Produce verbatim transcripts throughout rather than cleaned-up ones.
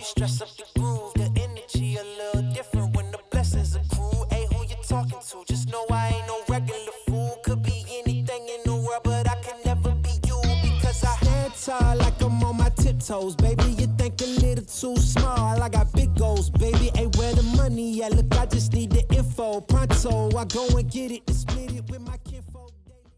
stress up the groove, the energy a little different when the blessings accrue. Hey, who you talking to? Just know I ain't no regular fool. Could be anything in the world, but I can never be you because I stand tall like I'm on my tiptoes, baby. You think a little too small, I got big goals, baby. Hey, where the money at? Look, I just need the info. Pronto, I go and get it and split it with my kinfolk.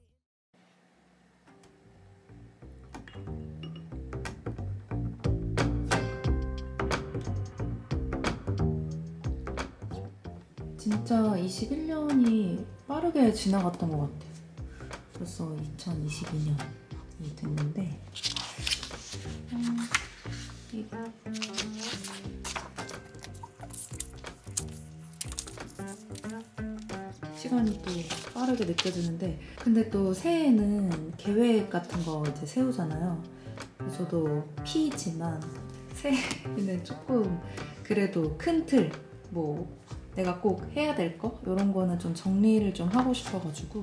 진짜 이십일 년이 빠르게 지나갔던 것 같아요. 벌써 이천이십이 년이 됐는데 음, 이... 시간이 또 빠르게 느껴지는데 근데 또 새해에는 계획 같은 거 이제 세우잖아요. 저도 P지만 새해에는 조금 그래도 큰 틀, 뭐 내가 꼭 해야 될 거? 이런 거는 좀 정리를 좀 하고 싶어가지고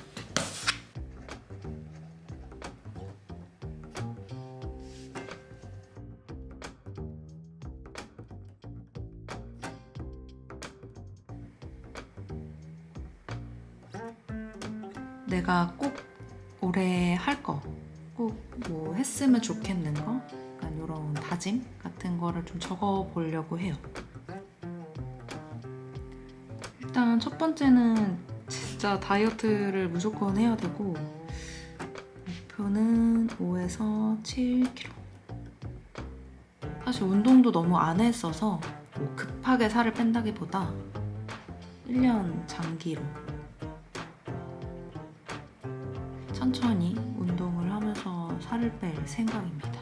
내가 꼭 올해 할 거, 꼭 뭐 했으면 좋겠는 거, 약간 이런 다짐 같은 거를 좀 적어보려고 해요. 일단 첫 번째는 진짜 다이어트를 무조건 해야 되고 목표는 오에서 칠 킬로그램. 사실 운동도 너무 안 했어서 뭐 급하게 살을 뺀다기보다 일 년 장기로 천천히 운동을 하면서 살을 뺄 생각입니다.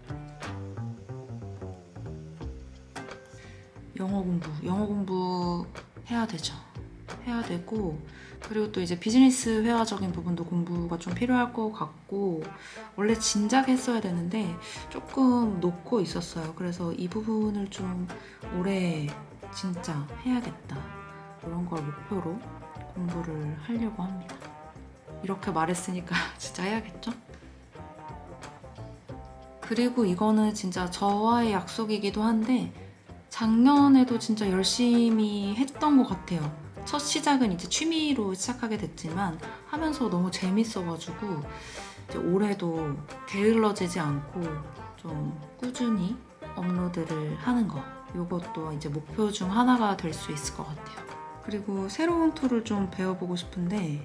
영어 공부, 영어 공부 해야 되죠. 해야 되고 그리고 또 이제 비즈니스 회화적인 부분도 공부가 좀 필요할 것 같고 원래 진작 했어야 되는데 조금 놓고 있었어요. 그래서 이 부분을 좀 올해 진짜 해야겠다 이런 걸 목표로 공부를 하려고 합니다. 이렇게 말했으니까 진짜 해야겠죠? 그리고 이거는 진짜 저와의 약속이기도 한데 작년에도 진짜 열심히 했던 것 같아요. 첫 시작은 이제 취미로 시작하게 됐지만 하면서 너무 재밌어가지고 이제 올해도 게을러지지 않고 좀 꾸준히 업로드를 하는 거 이것도 이제 목표 중 하나가 될 수 있을 것 같아요. 그리고 새로운 툴을 좀 배워보고 싶은데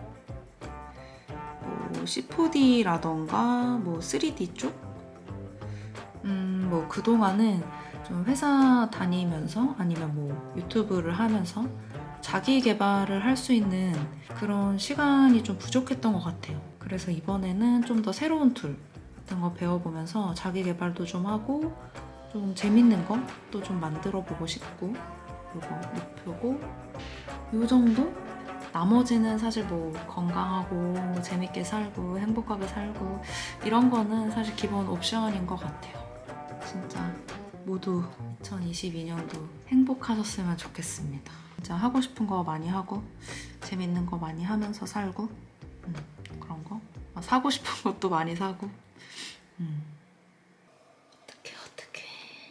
뭐 씨포디라던가 뭐 쓰리디 쪽? 음, 뭐 그동안은 좀 회사 다니면서 아니면 뭐 유튜브를 하면서 자기 개발을 할 수 있는 그런 시간이 좀 부족했던 것 같아요. 그래서 이번에는 좀 더 새로운 툴 같은 거 배워보면서 자기 개발도 좀 하고 좀 재밌는 것도 좀 만들어 보고 싶고 이거 목표고 이 정도? 나머지는 사실 뭐 건강하고 재밌게 살고 행복하게 살고 이런 거는 사실 기본 옵션인 것 같아요. 진짜 모두 이천이십이 년도 행복하셨으면 좋겠습니다. 진짜 하고 싶은 거 많이 하고 재밌는 거 많이 하면서 살고 음, 그런 거 사고 싶은 것도 많이 사고 음. 어떡해 어떡해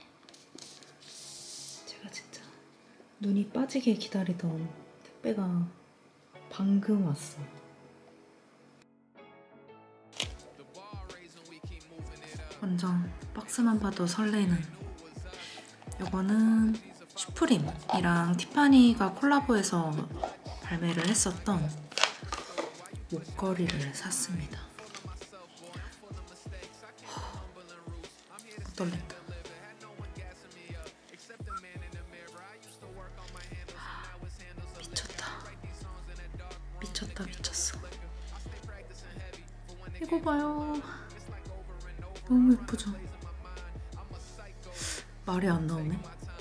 제가 진짜 눈이 빠지게 기다리던 택배가 방금 왔어. 완전 박스만 봐도 설레는 이거는 슈프림이랑 티파니가 콜라보해서 발매를 했었던 목걸이를 샀습니다. 떨린다. 미쳤다. 미쳤다 미쳤어. 이거 봐요. 너무 예쁘죠? 말이 안 나오네.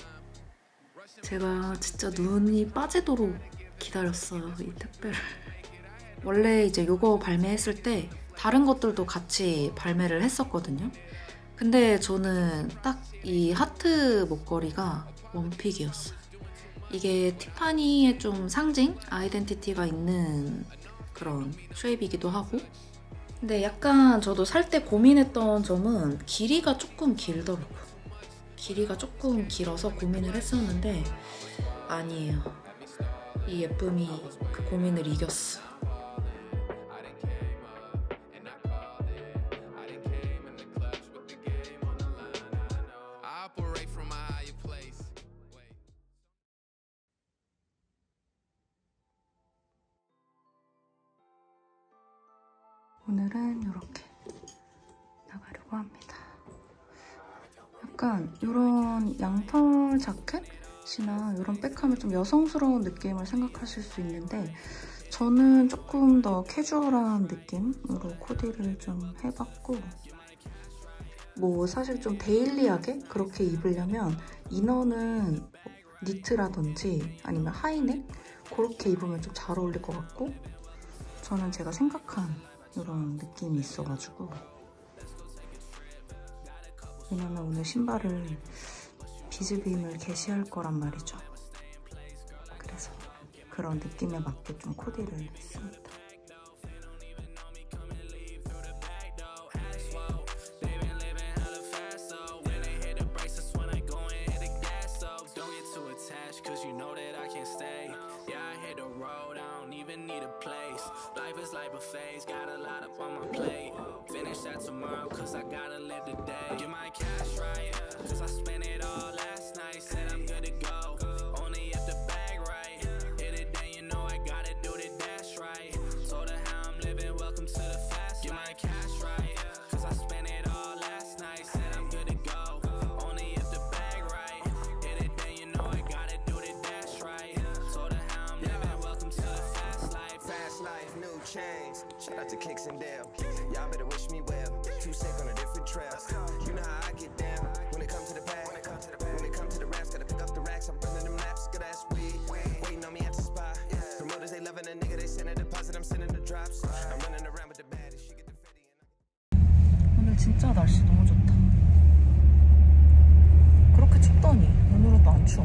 제가 진짜 눈이 빠지도록 기다렸어요, 이 택배를. 원래 이제 이거 발매했을 때 다른 것들도 같이 발매를 했었거든요. 근데 저는 딱 이 하트 목걸이가 원픽이었어요. 이게 티파니의 좀 상징? 아이덴티티가 있는 그런 쉐입이기도 하고 근데 약간 저도 살 때 고민했던 점은 길이가 조금 길더라고요. 길이가 조금 길어서 고민을 했었는데 아니에요. 이 예쁨이 그 고민을 이겼어. 오늘은 이렇게 나가려고 합니다. 약간 이런 양털 자켓이나 이런 백하면 좀 여성스러운 느낌을 생각하실 수 있는데 저는 조금 더 캐주얼한 느낌으로 코디를 좀 해봤고 뭐 사실 좀 데일리하게 그렇게 입으려면 이너는 니트라든지 아니면 하이넥 그렇게 입으면 좀 잘 어울릴 것 같고 저는 제가 생각한 이런 느낌이 있어가지고 왜냐면 오늘 신발을 비즈빔을 게시할 거란 말이죠. 그래서 그런 느낌에 맞게 좀 코디를 했습니다. Tomorrow, cause I gotta live today. Get my cash right, cause I spent it all last night. Said I'm good to go, only if the bag right. Hit it then you know I gotta do the dash right. Told her how I'm living, welcome to the fast. Get my cash right, cause I spent it all last night. Said I'm good to go, only if the bag right. Hit it then you know I gotta do the dash right. Told her how I'm living, welcome to the fast life. Fast life, new chains. Shout out to Kicks and Dale. Y'all better wish me well. Too sick on a different trail. You know how I get down when it comes to the bag. When it comes to the bag. When it comes to the raps, gotta pick up the racks. I'm running them laps, good ass weed. Waiting on me at the spot. Promoters they loving a nigga, they send a deposit. I'm sending the drops. I'm running around with the baddest. She get the fetty. 오늘 진짜 날씨 너무 좋다. 그렇게 춥더니 오늘은 또 안 추워.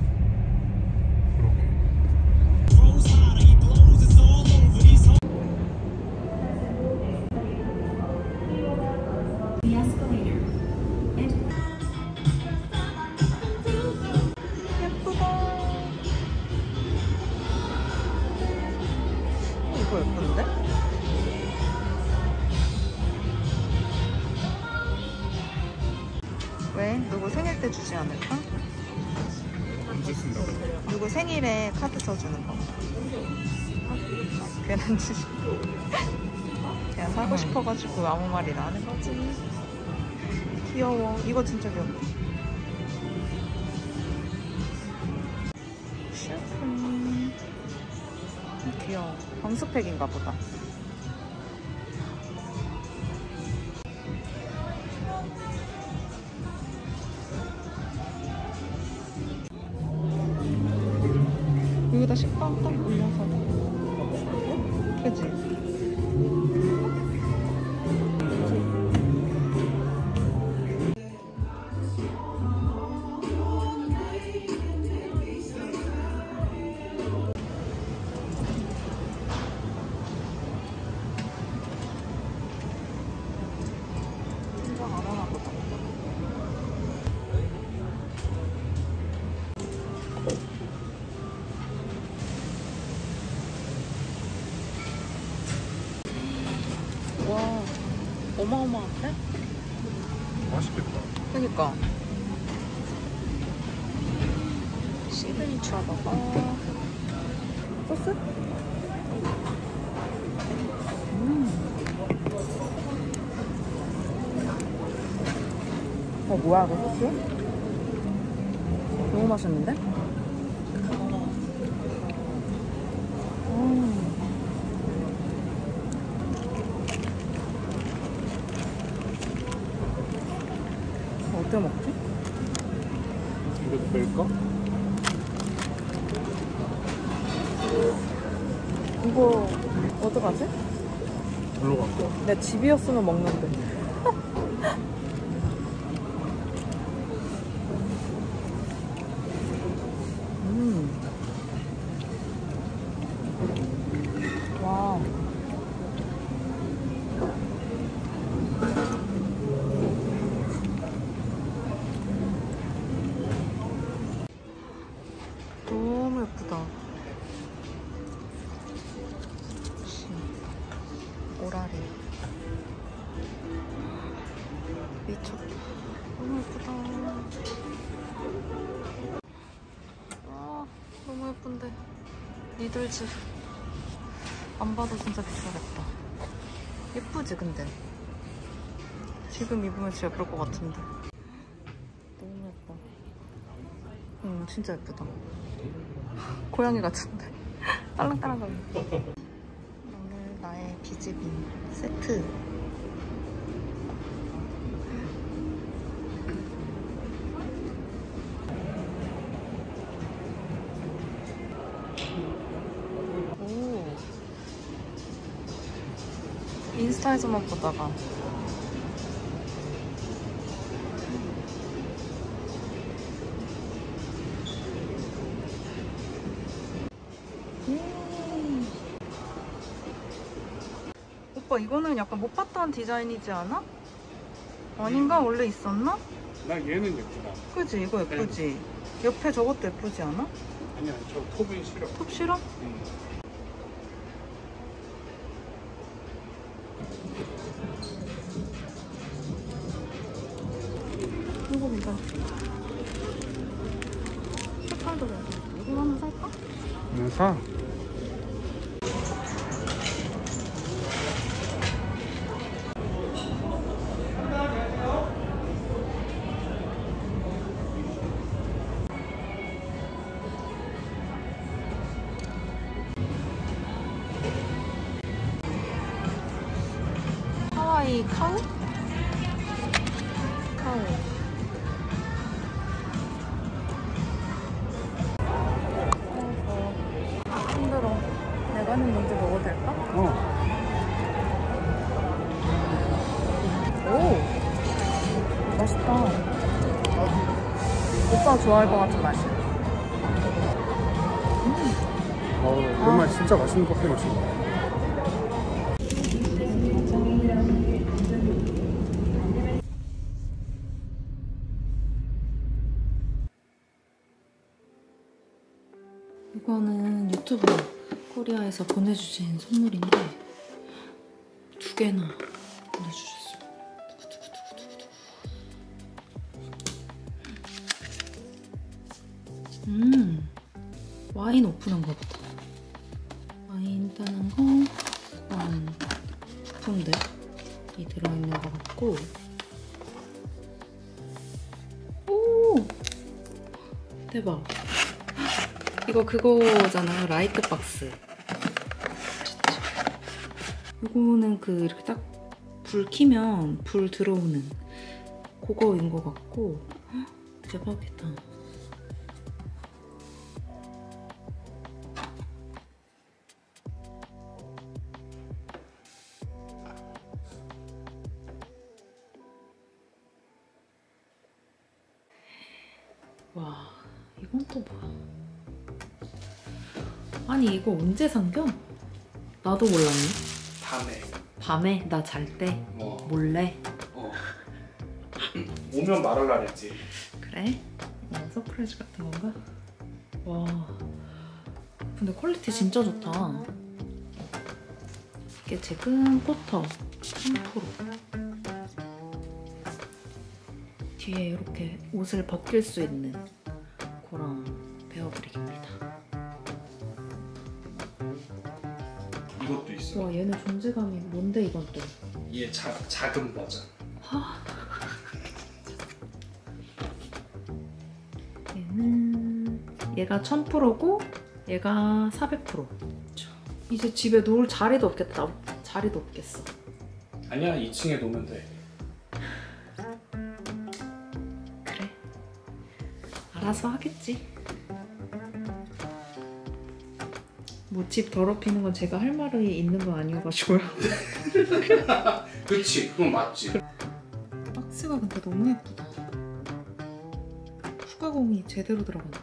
이거 예쁜데? 왜? 누구 생일 때 주지 않을까? 누구 생일에 카드 써주는 거. 괜한 주지. 그냥 사고 싶어가지고 아무 말이나 하는 거지. 귀여워. 이거 진짜 귀엽다. 슈프. 귀여워. 밤스펙인가 보다. 여기다 식빵 딱 올려서. 그치? 와, 어마어마한데? 맛있겠다. 그니까. 시그니처 먹어. 소스? 음. 어, 뭐야, 이거 소스? 너무 맛있는데? 음. 어떻게 먹지? 이거 뺄까? 이거 어떡하지? 별로 갈까? 내 집이었으면 먹는데. 음. 와. 니들즈. 안 봐도 진짜 비싸겠다. 예쁘지 근데? 지금 입으면 진짜 예쁠 것 같은데. 너무 예뻐. 응, 진짜 예쁘다. 고양이 같은데. 딸랑딸랑거려. 오늘 나의 비즈빔 세트. 오. 인스타에서만 보다가 음. 오빠 이거는 약간 못 봤던 디자인이지 않아? 아닌가? 원래 있었나? 나 얘는 예쁘다. 그지? 이거 예쁘지? 옆에 저것도 예쁘지 않아? 아니야, 저 톱은 싫어. 톱 싫어? 응. 이거 괜찮지? 색깔도 괜찮지? 이거 하나 살까? 그냥 사. 하와이 카우? 카우. 힘들어. 내가 하는 먼저 먹어도 될까? 어. 오! 맛있다. 오빠가 좋아할 것 같은 맛이야. 어, 정말 진짜 맛있는 커피 마신다. 이거는 유튜브 코리아에서 보내주신 선물인데 두 개나 보내주셨어요. 음, 와인 오픈한가 보다. 와인 따는 거, 음, 부품들이 들어있는 것 같고. 오! 대박. 이거 그거잖아요. 라이트 박스. 이거는 그 이렇게 딱 불 켜면 불 들어오는 그거인 것 같고. 헉, 대박이다. 와, 이건 또 뭐야? 아니 이거 언제 산겨? 나도 몰랐네. 밤에. 밤에? 나 잘 때? 어. 몰래? 어. 오면 말하려 했지. 그래? 어, 서프라이즈 같은 건가? 와, 근데 퀄리티 진짜 좋다. 이게 지금 포터 삼 퍼센트. 뒤에 이렇게 옷을 벗길 수 있는 그런 베어브릭입니다. 이것도 있어. 와, 얘는 존재감이 뭔데 이건 또? 얘 자, 작은 버전. 하... 얘는 얘가 천 퍼센트고 얘가 사백 퍼센트. 이제 집에 놓을 자리도 없겠다. 자리도 없겠어. 아니야, 이 층에 놓으면 돼. 그래. 알아서 하겠지. 뭐 집 더럽히는 건 제가 할 말이 있는 건 아니어가지고요. 그치, 그건 맞지. 박스가 근데 너무 예쁘다. 후가공이 제대로 들어간다.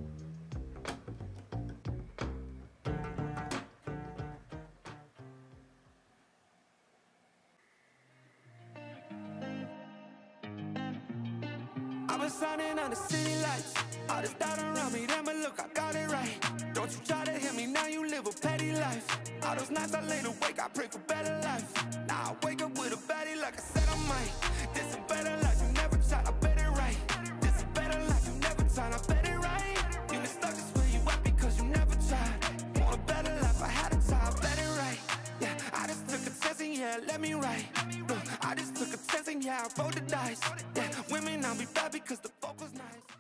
I've been signing on the city lights. All this doubt around me, damn it, look, I got it right. Don't you try to hit me, now you live a petty life. All those nights I laid awake, I pray for better life. Now I wake up with a baddie like I said I might. This a better life, you never tried, I bet it right. This a better life, you never tried, I bet it right. You been stuck just where you at because you never tried. yeah, let me write. Look, I just took a chance and yeah, I rolled the dice. Yeah, women, I'll be bad because the focus nice.